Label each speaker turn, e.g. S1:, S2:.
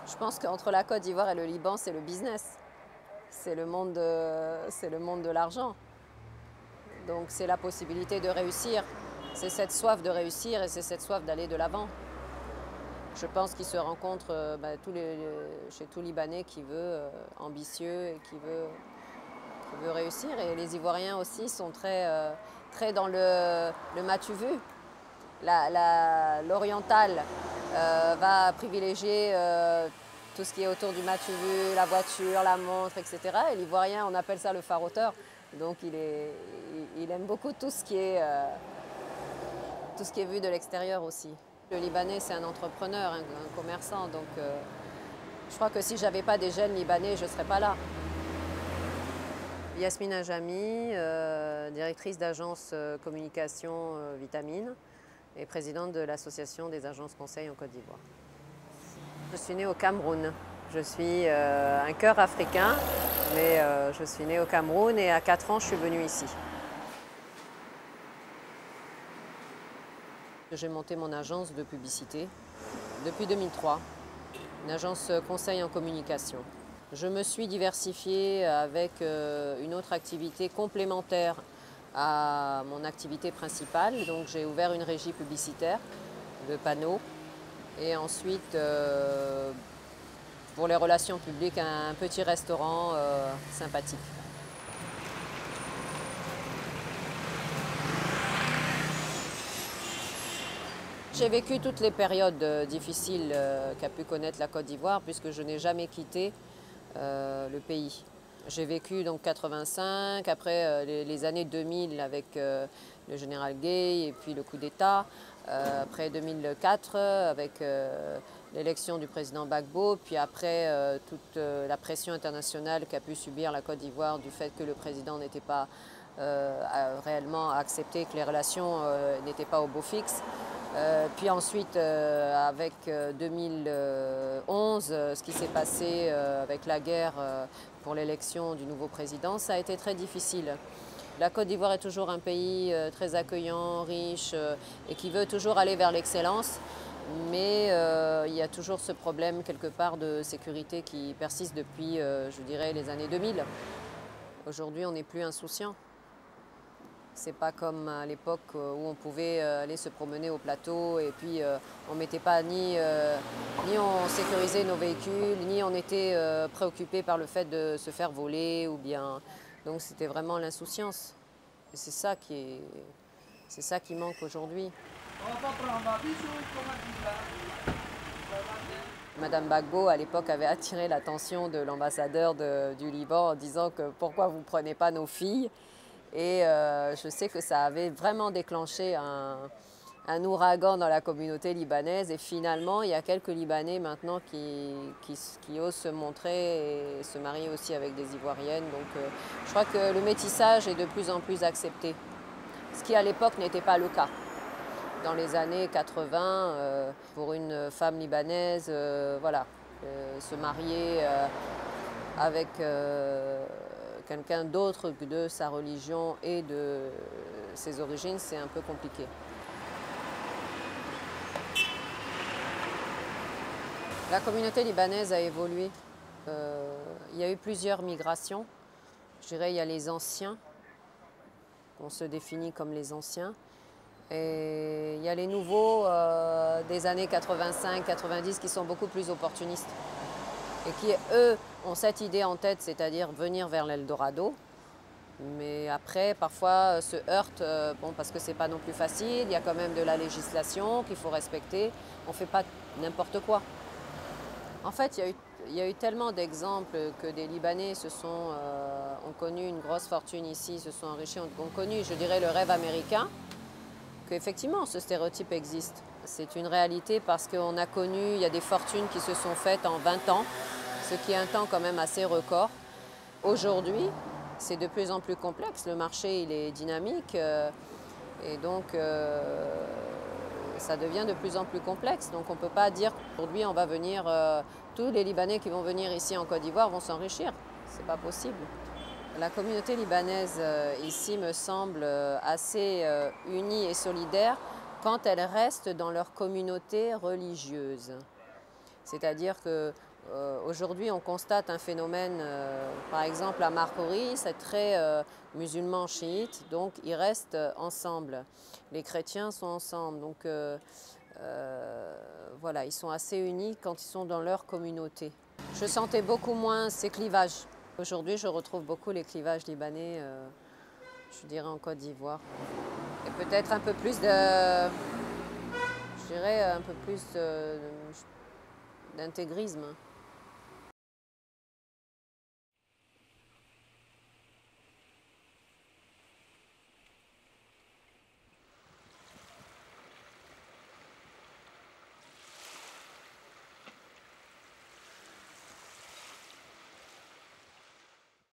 S1: Je pense qu'entre la Côte d'Ivoire et le Liban, c'est le business. C'est le monde de l'argent. Donc c'est la possibilité de réussir. C'est cette soif de réussir et c'est cette soif d'aller de l'avant. Je pense qu'ils se rencontrent chez tout Libanais qui veut, ambitieux et qui veut réussir. Et les Ivoiriens aussi sont très dans le m'as-tu vu. L'oriental va privilégier tout ce qui est autour du m'as-tu vu, la voiture, la montre, etc. Et l'Ivoirien, on appelle ça le faroteur. Donc il aime beaucoup tout ce qui est vu de l'extérieur aussi. Le Libanais, c'est un entrepreneur, un commerçant. Donc je crois que si je n'avais pas des jeunes Libanais, je ne serais pas là. Yasmine Ajami, directrice d'agence communication Vitamine et présidente de l'association des agences conseil en Côte d'Ivoire. Je suis née au Cameroun. Je suis un cœur africain, mais je suis née au Cameroun et à 4 ans, je suis venue ici. J'ai monté mon agence de publicité depuis 2003, une agence conseil en communication. Je me suis diversifiée avec une autre activité complémentaire à mon activité principale. Donc j'ai ouvert une régie publicitaire de panneaux et ensuite pour les relations publiques un petit restaurant sympathique. J'ai vécu toutes les périodes difficiles qu'a pu connaître la Côte d'Ivoire puisque je n'ai jamais quitté le pays. J'ai vécu donc 85, après les années 2000 avec le général Gueye et puis le coup d'État, après 2004 avec l'élection du président Gbagbo, puis après toute la pression internationale qu'a pu subir la Côte d'Ivoire du fait que le président n'était pas réellement accepté, que les relations n'étaient pas au beau fixe. Puis ensuite, avec 2011, ce qui s'est passé avec la guerre pour l'élection du nouveau président, ça a été très difficile. La Côte d'Ivoire est toujours un pays très accueillant, riche et qui veut toujours aller vers l'excellence. Mais il y a toujours ce problème quelque part de sécurité qui persiste depuis, je dirais, les années 2000. Aujourd'hui, on n'est plus insouciant. C'est pas comme à l'époque où on pouvait aller se promener au plateau et puis on mettait pas ni on sécurisait nos véhicules, ni on était préoccupé par le fait de se faire voler ou bien. Donc c'était vraiment l'insouciance. Et c'est ça qui manque aujourd'hui. Madame Gbagbo, à l'époque, avait attiré l'attention de l'ambassadeur du Liban en disant que pourquoi vous ne prenez pas nos filles. Et je sais que ça avait vraiment déclenché un ouragan dans la communauté libanaise. Et finalement, il y a quelques Libanais maintenant qui osent se montrer et se marier aussi avec des Ivoiriennes. Donc je crois que le métissage est de plus en plus accepté, ce qui à l'époque n'était pas le cas. Dans les années 80, pour une femme libanaise, voilà, se marier avec quelqu'un d'autre que de sa religion et de ses origines, c'est un peu compliqué. La communauté libanaise a évolué. Il y a eu plusieurs migrations. Je dirais il y a les anciens, on se définit comme les anciens. Et il y a les nouveaux des années 85-90 qui sont beaucoup plus opportunistes et qui, eux, ont cette idée en tête, c'est-à-dire venir vers l'Eldorado. Mais après, parfois, se heurtent, parce que c'est pas non plus facile, il y a quand même de la législation qu'il faut respecter, on ne fait pas n'importe quoi. En fait, il y a eu tellement d'exemples que des Libanais ont connu une grosse fortune ici, se sont enrichis, ont connu, je dirais, le rêve américain, qu'effectivement, ce stéréotype existe. C'est une réalité parce qu'on a connu, il y a des fortunes qui se sont faites en 20 ans, ce qui est un temps quand même assez record. Aujourd'hui, c'est de plus en plus complexe. Le marché, il est dynamique et donc ça devient de plus en plus complexe. Donc on ne peut pas dire qu'aujourd'hui, on va venir, tous les Libanais qui vont venir ici en Côte d'Ivoire vont s'enrichir. Ce n'est pas possible. La communauté libanaise ici me semble assez unie et solidaire quand elle reste dans leur communauté religieuse. C'est-à-dire que Aujourd'hui, on constate un phénomène, par exemple à Marcory, c'est très musulman chiite, donc ils restent ensemble. Les chrétiens sont ensemble, donc voilà, ils sont assez unis quand ils sont dans leur communauté. Je sentais beaucoup moins ces clivages. Aujourd'hui, je retrouve beaucoup les clivages libanais, je dirais en Côte d'Ivoire. Et peut-être un peu plus je dirais un peu plus d'intégrisme.